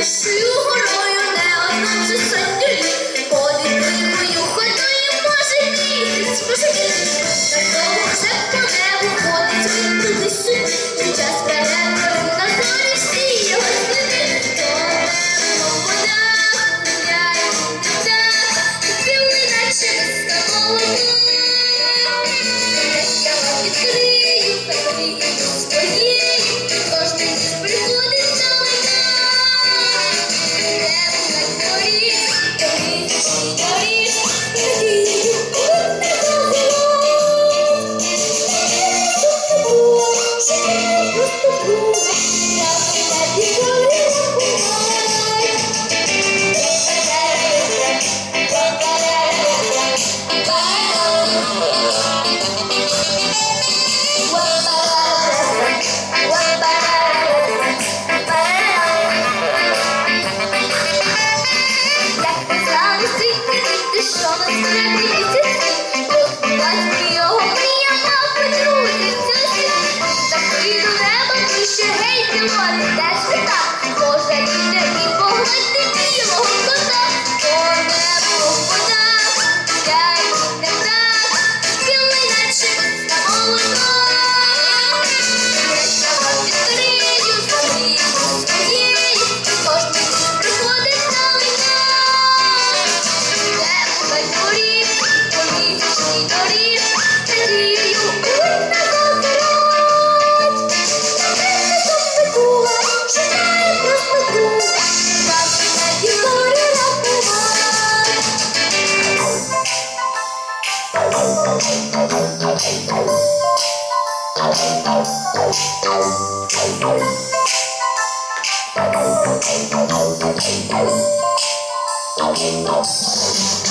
Красивою неодноче садять, ходить тихою ходою, може місяць посидіти. Такого все по небу ходить він туди-сюди, під час переговорів на зорі всі його сліди. По водах гуляє птах, білий наче миска молока. Я вам відкрию, фамілію своєю, кожний ніч приходить далека. Що на столі місяці, розбудать його мрія, мав подрузиться всі. Такий до неба пише, гей, ти море, де світа, Боже, іде і погладьте білого кота. По небу вода, гуляє не так, білий наче миска молока. Я вам відкрию, фамілію своєю, кожний ніч приходить далека. По місячній доріг, надією уйна зазирать. Та петуха шукає просто друга, завжди на ті зорі рахувать. Thank you.